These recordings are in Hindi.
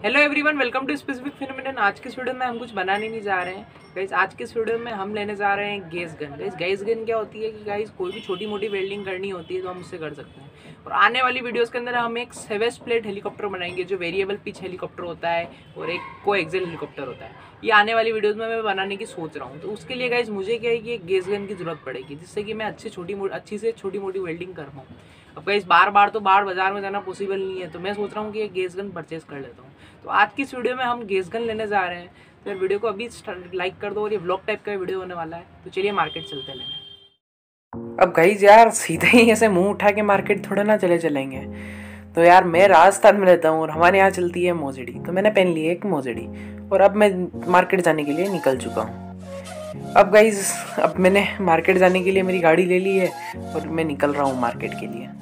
Hello everyone, welcome to specific phenomenon. आज की इस वीडियो में हम कुछ बनाने नहीं जा रहे हैं गाइस। आज की इस वीडियो में हम लेने जा रहे हैं गैस गन। गैस गन क्या होती है कि गाइस कोई भी छोटी मोटी वेल्डिंग करनी होती है तो हम उससे कर सकते हैं। और आने वाली वीडियोस के अंदर हम एक सेवेस प्लेट हेलीकॉप्टर बनाएंगे जो वेरिएबल पिच हेलीकॉप्टर होता है और एक को एक्सेल हेलीकॉप्टर होता है। ये आने वाली वीडियोज़ में मैं बनाने की सोच रहा हूँ। तो उसके लिए गाइस मुझे क्या है कि एक गैस गन की ज़रूरत पड़ेगी जिससे कि मैं अच्छी से छोटी मोटी वेल्डिंग कर पाऊँ। अब गाइस बार बाज़ार में जाना पॉसिबल नहीं है, तो मैं सोच रहा हूँ कि एक गैस गन परचेज़ कर लेता हूँ। तो आज की इस वीडियो में हम गैस गन लेने जा रहे हैं। तो यार वीडियो को अभी लाइक कर दो और ये व्लॉग टाइप का वीडियो होने वाला है। तो चलिए मार्केट चलते लेने। अब गाइस यार सीधे ही ऐसे मुंह उठा के मार्केट थोड़ा ना चलेंगे। तो यार मैं राजस्थान में रहता हूँ और हमारे यहाँ चलती है मोजेडी। तो मैंने पहन ली है एक मोजेडी और अब मैं मार्केट जाने के लिए निकल चुका हूँ। अब गाइस अब मैंने मार्केट जाने के लिए मेरी गाड़ी ले ली है और मैं निकल रहा हूँ मार्केट के लिए।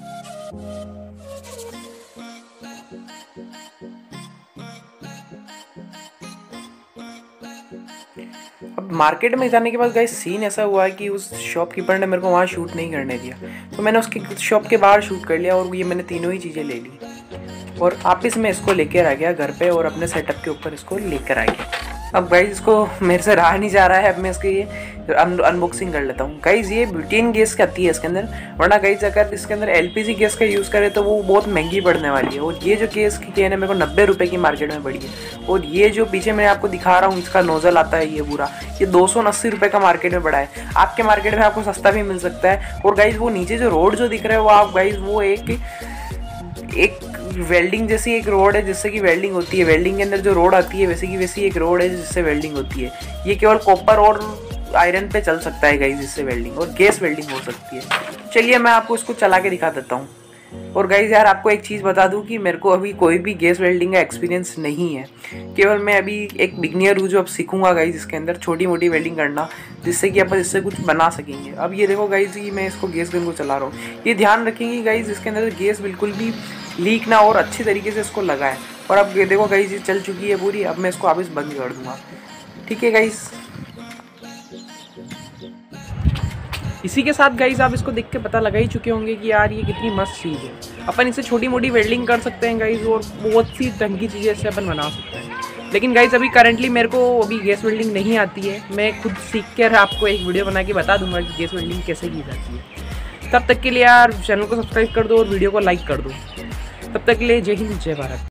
अब मार्केट में जाने के बाद गाइस सीन ऐसा हुआ है कि उस शॉपकीपर ने मेरे को वहाँ शूट नहीं करने दिया, तो मैंने उसके शॉप के बाहर शूट कर लिया और ये मैंने तीनों ही चीज़ें ले ली और वापस मैं इसको लेकर आ गया घर पे और अपने सेटअप के ऊपर इसको लेकर आ गया। अब गाइस इसको मेरे से रहा नहीं जा रहा है, अब मैं इसकी ये अनबॉक्सिंग कर लेता हूँ। गाइस ये ब्यूटेन गैस की आती है इसके अंदर, वरना गाइस अगर इसके अंदर एलपीजी गैस का यूज़ करें तो वो बहुत महंगी पड़ने वाली है। और ये जो गैस की कैन है मेरे को 90 रुपये की मार्केट में पड़ी है। और ये जो पीछे मैं आपको दिखा रहा हूँ इसका नोजल आता है ये पूरा, ये 280 रुपये का मार्केट में पड़ा है। आपके मार्केट में आपको सस्ता भी मिल सकता है। और गाइस वो नीचे जो रोड जो दिख रहा है वो आप गाइस वो एक वेल्डिंग जैसी एक रोड है जिससे कि वेल्डिंग होती है। वेल्डिंग के अंदर जो रोड आती है वैसे की वैसी एक रोड है जिससे वेल्डिंग होती है। ये केवल कॉपर और आयरन पे चल सकता है गाइस जिससे वेल्डिंग और गैस वेल्डिंग हो सकती है। चलिए मैं आपको इसको चला के दिखा देता हूँ। और गाइस यार आपको एक चीज़ बता दूं कि मेरे को अभी कोई भी गैस वेल्डिंग का एक्सपीरियंस नहीं है। केवल मैं अभी एक बिगनियर हूँ जो अब सीखूंगा गाइस इसके अंदर छोटी मोटी वेल्डिंग करना, जिससे कि अपन इससे कुछ बना सकेंगे। अब ये देखो गाइस कि मैं इसको गैस गन को चला रहा हूँ। ये ध्यान रखेंगे गाइस इसके अंदर गैस बिल्कुल भी लीक ना और अच्छी तरीके से इसको लगाएं। और अब ये देखो गाइस ये चल चुकी है पूरी, अब मैं इसको वापस बंद कर दूँगा। ठीक है गाइस, इसी के साथ गाइस आप इसको देख के पता लगा ही चुके होंगे कि यार ये कितनी मस्त चीज़ है। अपन इससे छोटी मोटी वेल्डिंग कर सकते हैं गाइस और बहुत सी ढंग की चीज़ें इससे अपन बना सकते हैं। लेकिन गाइस अभी करंटली मेरे को अभी गैस वेल्डिंग नहीं आती है। मैं खुद सीख कर आपको एक वीडियो बना के बता दूंगा कि गैस वेल्डिंग कैसे की जाती है। तब तक के लिए यार चैनल को सब्सक्राइब कर दो और वीडियो को लाइक कर दो। तब तक के लिए जय हिंद जय भारत।